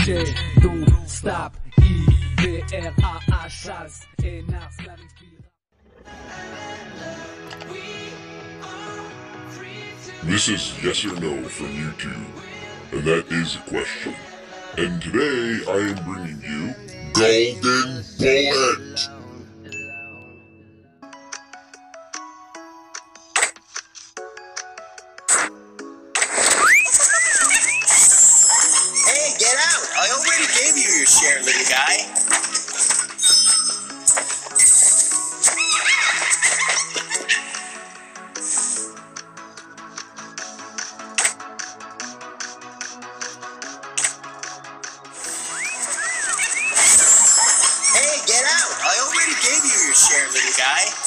Chez, don't stop, I-V-R-A-H, énarce la This is Yes or No from YouTube, and that is a question. And today I am bringing you Golden Bullet! Hey, get out! I already gave you your share, little guy. Hey, get out! I already gave you your share, little guy.